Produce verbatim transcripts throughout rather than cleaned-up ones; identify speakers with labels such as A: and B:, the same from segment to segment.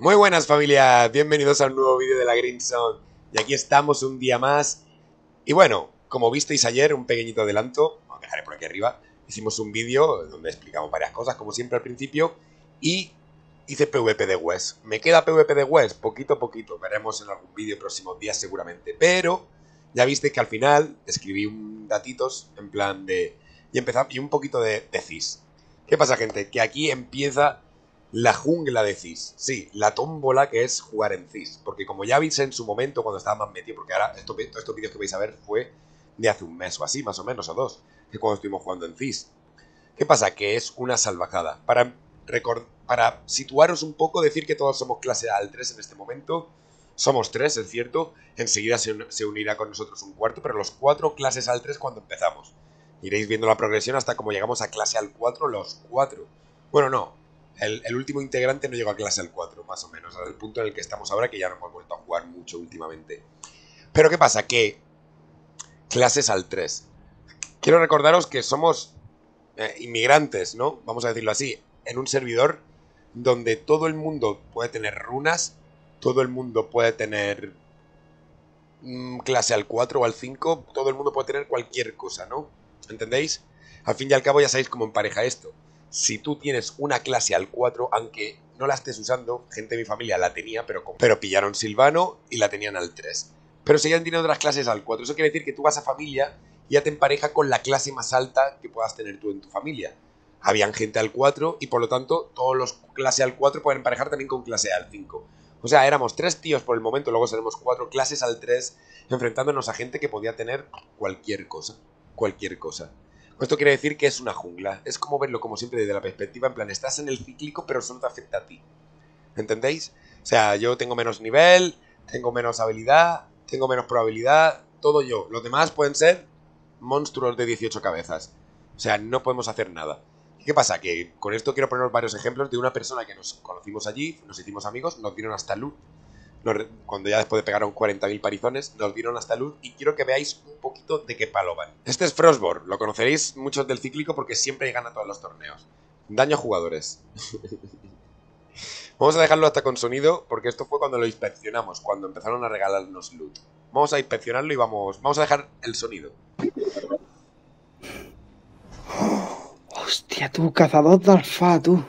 A: Muy buenas familia, bienvenidos a un nuevo vídeo de la Green Zone. Y aquí estamos un día más. Y bueno, como visteis ayer, un pequeñito adelanto, os dejaré por aquí arriba. Hicimos un vídeo donde explicamos varias cosas, como siempre al principio. Y hice PvP de West. ¿Me queda PvP de West? Poquito a poquito, veremos en algún vídeo próximos días seguramente. Pero ya visteis que al final escribí un datitos en plan de... Y empezamos, y un poquito de, de C I S. ¿Qué pasa, gente? Que aquí empieza... la jungla de C I S, sí, la tómbola que es jugar en C I S. Porque como ya veis en su momento, cuando estaba más metido, porque ahora estos, estos vídeos que vais a ver fue de hace un mes o así, más o menos, o dos, que cuando estuvimos jugando en C I S. ¿Qué pasa? Que es una salvajada. Para, record, para situaros un poco, decir que todos somos clase A L tres en este momento. Somos tres, es cierto. Enseguida se, se unirá con nosotros un cuarto, pero los cuatro clases A L tres cuando empezamos. Iréis viendo la progresión hasta como llegamos a clase A L cuatro los cuatro. Bueno, no. El, el último integrante no llegó a clase al cuatro, más o menos, al punto en el que estamos ahora, que ya no hemos vuelto a jugar mucho últimamente. Pero ¿qué pasa? Que clases al tres. Quiero recordaros que somos eh, inmigrantes, ¿no? Vamos a decirlo así, en un servidor donde todo el mundo puede tener runas, todo el mundo puede tener mmm, clase al cuatro o al cinco, todo el mundo puede tener cualquier cosa, ¿no? ¿Entendéis? Al fin y al cabo ya sabéis cómo empareja esto. Si tú tienes una clase al cuatro, aunque no la estés usando, gente de mi familia la tenía, pero, pero pillaron Silvano y la tenían al tres. Pero seguían teniendo otras clases al cuatro. Eso quiere decir que tú vas a familia y ya te empareja con la clase más alta que puedas tener tú en tu familia. Habían gente al cuatro y por lo tanto todos los clase al cuatro pueden emparejar también con clase al cinco. O sea, éramos tres tíos por el momento, luego seremos cuatro clases al tres enfrentándonos a gente que podía tener cualquier cosa. Cualquier cosa. Esto quiere decir que es una jungla. Es como verlo, como siempre, desde la perspectiva, en plan, estás en el cíclico, pero eso no te afecta a ti. ¿Entendéis? O sea, yo tengo menos nivel, tengo menos habilidad, tengo menos probabilidad, todo yo. Los demás pueden ser monstruos de dieciocho cabezas. O sea, no podemos hacer nada. ¿Qué pasa? Que con esto quiero poner varios ejemplos de una persona que nos conocimos allí, nos hicimos amigos, nos dieron hasta loot. Cuando ya después de pegar cuarenta mil parizones, nos dieron hasta luz y quiero que veáis un poquito de qué palo van. Este es Frostborn, lo conoceréis muchos del cíclico porque siempre gana todos los torneos. Daño a jugadores. Vamos a dejarlo hasta con sonido porque esto fue cuando lo inspeccionamos, cuando empezaron a regalarnos loot. Vamos a inspeccionarlo y vamos, vamos a dejar el sonido.
B: Hostia, tú, cazador de alfa, tú.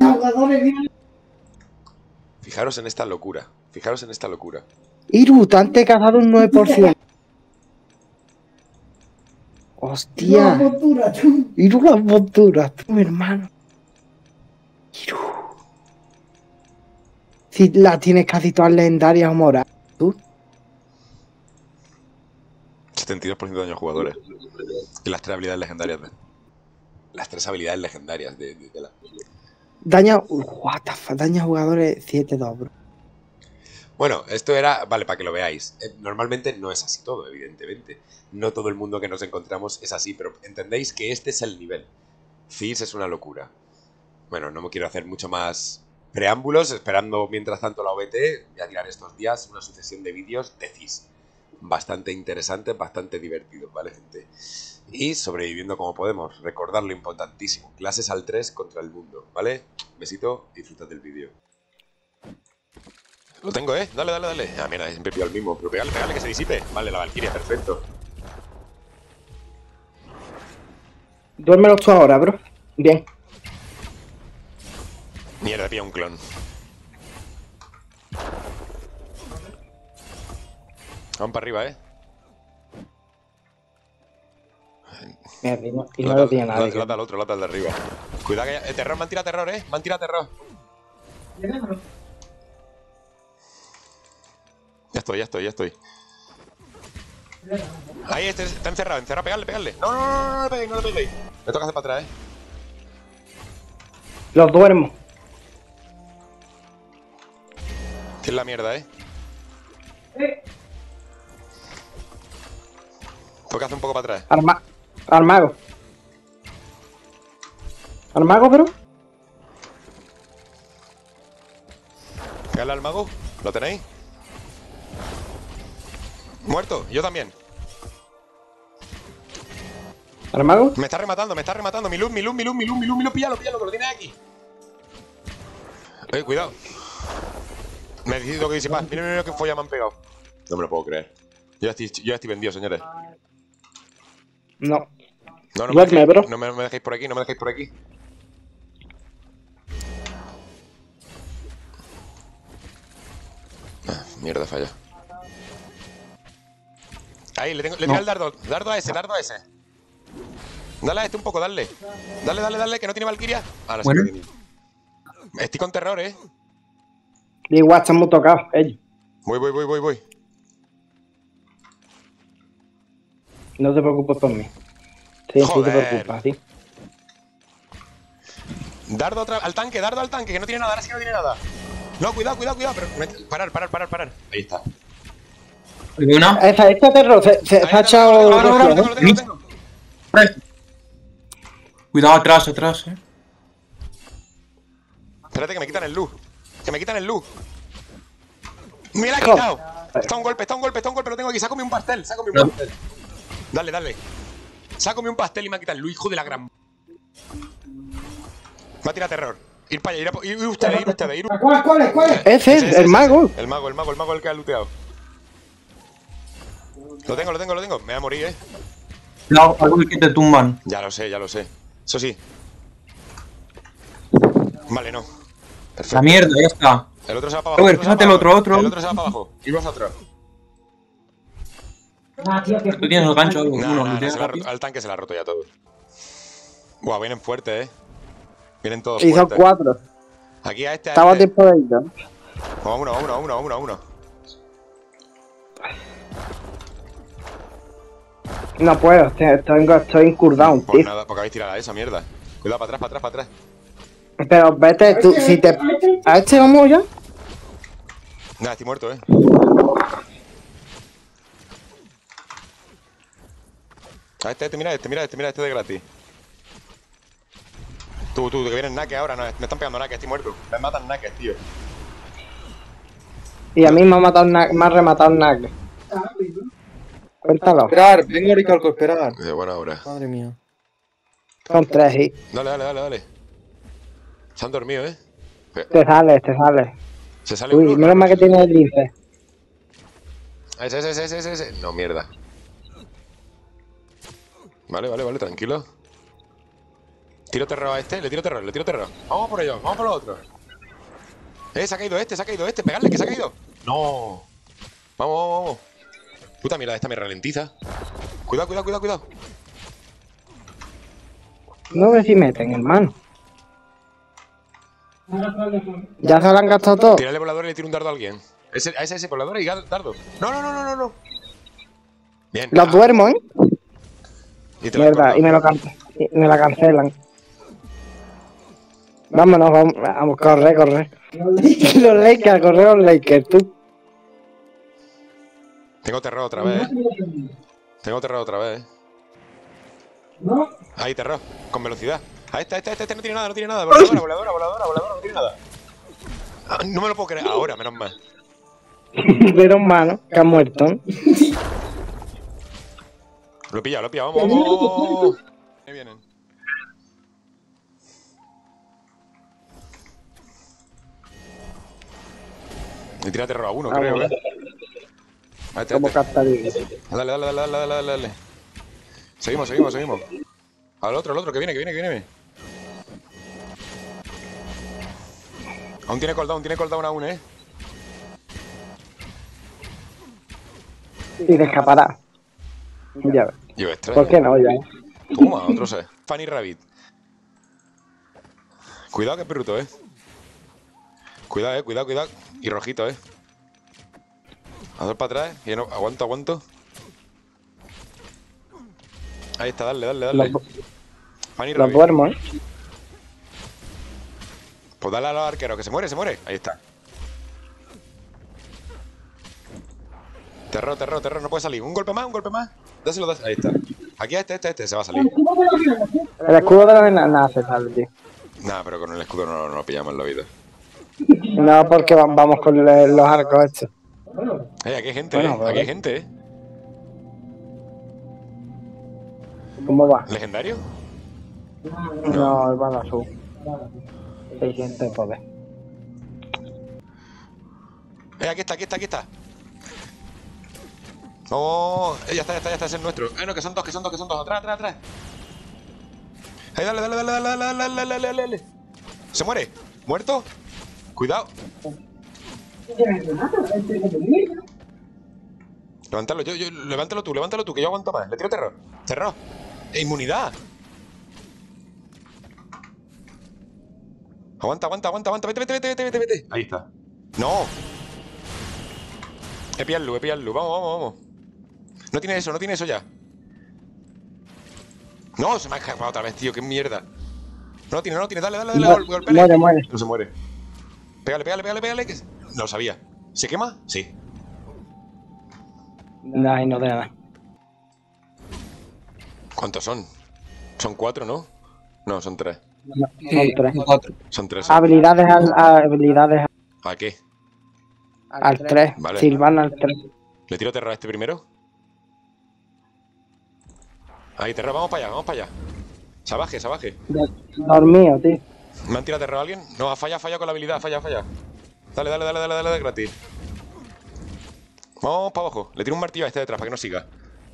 A: Fijaros en esta locura. Fijaros en esta locura.
B: Iru, te han cazado un nueve por ciento. Hostia. Iru, las monturas, tú, hermano. Iru. Si la tienes casi todas legendarias o moras, tú.
A: setenta y dos por ciento de daño a jugadores. Y las tres habilidades legendarias. De... Las tres habilidades legendarias de, de, de la...
B: Daña... What the fuck, daña a jugadores siete dos, bro.
A: Bueno, esto era, vale, para que lo veáis. Normalmente no es así todo, evidentemente. No todo el mundo que nos encontramos es así, pero entendéis que este es el nivel. C I S es una locura. Bueno, no me quiero hacer mucho más preámbulos, esperando mientras tanto la O B T. Voy a tirar estos días una sucesión de vídeos de C I S. Bastante interesante, bastante divertido, ¿vale, gente? Y sobreviviendo como podemos. Recordad lo importantísimo. Clases al tres contra el mundo, ¿vale? Besito, disfrutad del vídeo. Lo tengo, ¿eh? Dale, dale, dale. Ah, mira, siempre pido el mismo. Pero pegale, pegale que se disipe. Vale, la Valkyria, perfecto.
B: Duérmelos tú ahora, bro. Bien.
A: Mierda, pilla un clon. Vamos para arriba, ¿eh?
B: Mierda, y no, y no lo tiene nadie.
A: Lata al otro, lata al de arriba. Cuidado que ya... Eh, terror, me han tirado terror, ¿eh? Me han tirado terror. Ya estoy, ya estoy, ya estoy. Ahí, este está encerrado, encerrado, pegarle, pegarle. No, no, no, no, no le peguéis, no le peguéis. Me toca hacer para atrás, eh.
B: Los duermo.
A: Que es la mierda, eh. Toca hacer un poco para atrás.
B: Arma... Armago. ¿Armago, bro?
A: Pegarle al mago, ¿lo tenéis? Muerto, yo también.
B: ¿Armago?
A: Me está rematando, me está rematando. Mi luz, mi luz, mi luz, mi luz, mi luz, mi luz, píllalo, píllalo, que lo tiene aquí. Eh, cuidado. Necesito que disipas. Mira, mira, mira qué folla me han pegado. No me lo puedo creer. Yo ya estoy, yo ya estoy vendido, señores.
B: No.
A: No, no me,
B: Duerme,
A: dejéis,
B: bro.
A: no me, no me dejéis por aquí, no me dejéis por aquí. Ah, mierda, falla. Ahí, le tengo, le
C: No.
A: tiro el dardo. Dardo a ese, dardo a ese. Dale a este un poco, dale. Dale, dale, dale, que no tiene Valkyria. Ahora
C: Bueno.
A: sí que tiene. Estoy con terror, eh.
B: Igual están muy tocados, ellos.
A: Voy, voy, voy, voy, voy.
B: No te preocupes por mí. Sí, sí te
A: Joder.
B: preocupas, sí.
A: Dardo otra, al tanque, dardo al tanque, que no tiene nada, ahora sí que no tiene nada. No, cuidado, cuidado, cuidado, pero. me- Parar, parar, parar, parar. Ahí está.
C: ¿Hay una?
B: Esta, esta terror se, se,
A: Ahí
B: se ha
A: lo tengo,
B: echado.
A: lo tengo, lo tengo, lo tengo,
B: reflejo.
A: lo tengo, lo tengo.
C: Cuidado atrás, atrás, eh.
A: Espérate que me quitan el luz. Que me quitan el luz. Me la ha
B: Joder.
A: quitado. Está un golpe, está un golpe, está un golpe, lo tengo aquí. Sácame un pastel, sácame un
C: No.
A: pastel. Dale, dale. Sácame un pastel y me ha quitado el luz, hijo de la gran. Va a tirar terror. Ir para allá, ir, a, ir ustedes, ir ustedes, ir
D: ¿Cuál, cuál es, cuál es?
B: Ese es, el mago.
A: El mago, el mago, el mago el que ha looteado. Lo tengo, lo tengo, lo tengo. Me voy a morir, eh.
C: Cuidado, algo que te tumban.
A: Ya lo sé, ya lo sé. Eso sí. Vale, no. Perfecto.
C: La mierda, ya está.
A: El otro se va para abajo.
C: A ver,
A: el otro se va
C: fíjate el
A: para
C: otro,
A: abajo.
C: otro.
A: El otro se va para abajo. Y vosotros.
D: Ah, tío, que
C: Tú tienes el gancho, algo.
A: No,
C: Uno,
A: no,
C: lo
A: no,
C: tienes
A: se la ha
C: aquí.
A: roto- al tanque se la ha roto ya todo. Buah, vienen fuertes, eh. Vienen todos
B: Y son
A: fuertes.
B: cuatro.
A: Aquí a este, a
B: Estaba a
A: este.
B: tiempo de ir, ¿no?
A: Vamos a uno, a uno, a uno, a uno, a uno.
B: No puedo, estoy, estoy, estoy encurdado,
A: Pues
B: tío.
A: nada, porque habéis tirado a esa mierda. Cuidado, para atrás, para atrás, para atrás.
B: Pero vete, tú, si te. ¿A este vamos ya?
A: Nada, estoy muerto, eh. A este, este, mira este, mira este, mira este de gratis. Tú, tú, que vienen naques ahora, no, me están pegando naques, estoy muerto. Me matan naques, tío.
B: Y a mí me ha matado un na- me ha rematado un nagle. Cuéntalo.
E: Esperar, vengo ahorita a esperar.
A: De buena hora.
E: Madre mía.
B: Son tres y
A: Dale, dale, dale, dale. Se han dormido, eh.
B: te sales, te sales.
A: Se sale
B: Uy,
A: uno.
B: menos mal que tiene el lince.
A: Ese, ese, ese, ese, ese. No, mierda. Vale, vale, vale, tranquilo. Tiro terror a este, le tiro terror, le tiro terror. Vamos por ello, vamos por los otros. Eh, se ha caído este, se ha caído este, pegadle, que se ha caído. No. Vamos, vamos, vamos. Puta mierda, esta me ralentiza. Cuidado, cuidado, cuidado, cuidado.
B: No ves si meten, hermano. Ya se lo han gastado todo.
A: Tírale volador y le tiro un dardo a alguien. Ese, a ese, ese, volador y dardo. No, no, no, no, no, no. Bien.
B: Los
A: Ah,
B: duermo, ¿eh?
A: y te la he
B: Mierda,
A: cortado.
B: y me lo can- y me la cancelan. Vámonos, vamos, vamos, corre, corre. Los Lakers, corre los Lakers, tú.
A: Tengo terror otra vez, eh. Tengo terror otra vez, eh.
D: ¿No?
A: Ahí, terror, con velocidad. A este, a este, a este, este no tiene nada, no tiene nada. Voladora, voladora, voladora, voladora, no tiene nada. Ah, no me lo puedo creer. Ahora, menos mal.
B: Pero mano, que ha muerto. ¿no?
A: Lo he pillado, lo he pillado. Vamos, vamos, vamos, vamos. Ahí vienen. Le tira terror a uno,
B: Ah,
A: creo,
B: bueno.
A: eh. A este, a
B: Como
A: este.
B: Castarino.
A: Dale, dale, dale, dale, dale, dale, dale. Seguimos, seguimos, seguimos. Al otro, al otro, que viene, que viene, que viene. Aún tiene cooldown, tiene cooldown aún, eh.
B: Y te escapará. Ya ves.
A: Yo extraño.
B: ¿Por qué no? Ya.
A: Toma, otro set. Fanny Rabbit. Cuidado que es bruto, eh. Cuidado, eh, cuidado, cuidado. Y rojito, eh. A dos para atrás. Y no, aguanto, aguanto. Ahí está, dale, dale, dale.
B: Los,
A: Fanny
B: los
A: Rabbit.
B: duermo, ¿eh?
A: Pues dale a los arqueros, que se muere, se muere. Ahí está. Terror, terror, terror, no puede salir. Un golpe más, un golpe más. Dáselo, dáselo. Ahí está. Aquí a este, este, este, se va a salir.
B: El escudo de la nena nada se sale, tío.
A: Nah, pero con el escudo no, no lo pillamos en la vida.
B: No, porque va- vamos con le- los arcos estos.
A: Eh, aquí hay gente,
B: Bueno,
A: eh.
B: pues,
A: Aquí hay gente, eh.
B: ¿Cómo va?
A: ¿Legendario?
B: No, el bala azul. seiscientos de poder.
A: Eh, aquí está, aquí está, aquí está. Oh, eh, ya está, ya está, ya está, es el nuestro. Eh, no, que son dos, que son dos, que son dos. Atrás, atrás, atrás. Ahí, dale, dale, dale, dale, dale, dale, dale, dale, dale. Se muere. ¿Muerto? Cuidado. Levántalo, yo, yo, levántalo tú, levántalo tú, que yo aguanto más. Le tiro terror. Terror. E inmunidad. Aguanta, aguanta, aguanta, aguanta. Vete, vete, vete, vete, vete, vete. Ahí está. No. He pillado el luz, he pillado el luz. Vamos, vamos, vamos. No tiene eso, no tiene eso ya. No, se me ha escapado otra vez, tío. Qué mierda. No lo tiene, no lo tiene. Dale, dale, dale.
B: No,
A: Gol, golpele.
B: muere, muere.
A: No se muere. Pégale, pégale, pégale, pégale. Que... No lo sabía. ¿Se quema? Sí.
B: Ay, no te nada.
A: ¿Cuántos son? Son cuatro, ¿no? No, son tres.
B: No, son
C: Sí,
B: tres.
C: cuatro.
A: Son tres.
B: Habilidades al, habilidades
A: ¿A qué?
B: al tres.
A: Vale.
B: Silvana al tres.
A: ¿Le tiro terror a este primero? Ahí, terror, vamos para allá, vamos para allá. Salvaje, salvaje.
B: Dormido, tío.
A: ¿Me han tirado terror a alguien? No, ha fallado, ha fallado con la habilidad, falla, falla. Dale, dale, dale, dale, dale, dale, gratis. Vamos para abajo. Le tiro un martillo a este detrás para que no siga.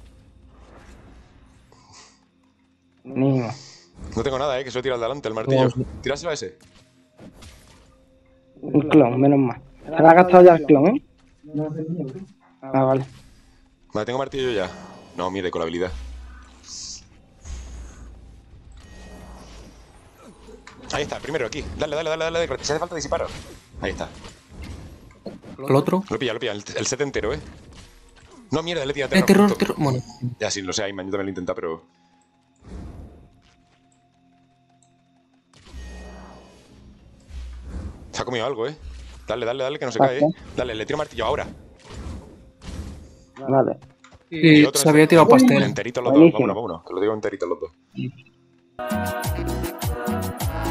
B: Niño.
A: No tengo nada, eh, que se lo tira al delante el martillo.
C: No, sí.
A: Tíraselo a ese.
B: Un clon, menos mal. ¿Se ha gastado ya el clon, eh? Ah, vale.
A: Vale, tengo martillo ya. No, mire, con la habilidad. Ahí está, primero aquí. Dale, dale, dale, dale, dale. Si hace falta disparo. Ahí está.
C: ¿El otro?
A: Lo pilla, lo pilla. El, el set entero, eh. No, mierda, le tira
C: Eh,
A: terror.
C: terror,
A: justo.
C: terror. Bueno.
A: Ya sí, lo sé, Ayman, yo también lo intenta, pero... Se ha comido algo, eh. Dale, dale, dale, que no se cae, eh. Dale, le tiro martillo ahora.
B: Vale.
C: Y
A: otro
C: se había
A: ese-
C: tirado pastel.
A: Enterito los dos,
B: Buenísimo.
A: vámonos, vámonos. Te lo digo enterito los dos.